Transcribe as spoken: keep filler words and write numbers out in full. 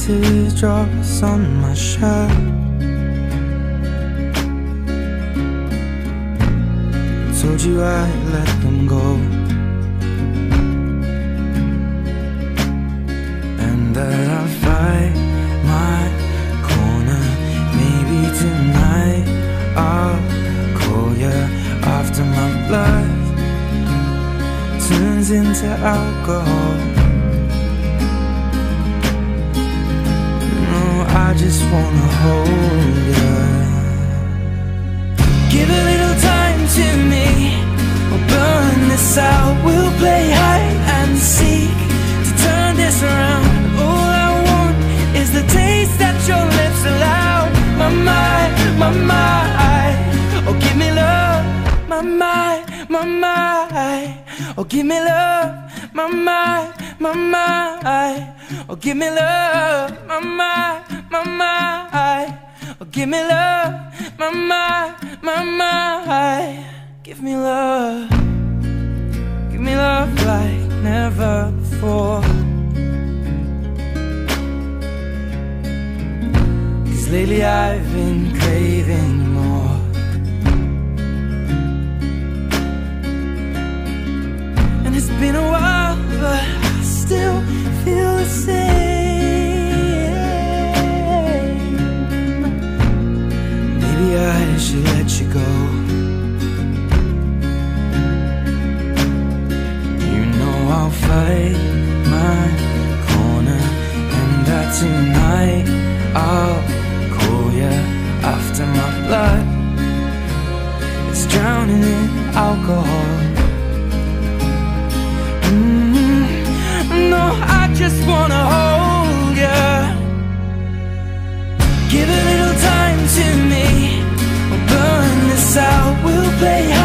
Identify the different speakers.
Speaker 1: teardrops on my shirt. Told you I'd let them go, and that I'll fight my corner. Maybe tonight I'll call you after my blood turns into alcohol. No, I just wanna hold you. Give a little time to me, we'll burn this out. We'll play hide and seek to turn this around. All I want is the taste that your lips allow. My mind, my mind, oh give me love. My mind, my mind, oh give me love. My mind, my mind, oh give me love. My mind, my mind, oh give me love. My mind, my mind, give me love. Give me love like never before. 'Cause lately I've been craving more. And it's been a while, but I still feel the same. Maybe I should let you go. You know I'll fight my corner, and that tonight I'll call you after my blood it's drowning in alcohol. Mm-hmm. No, I just wanna hold you. Give a little time to me, we'll burn this out. We'll play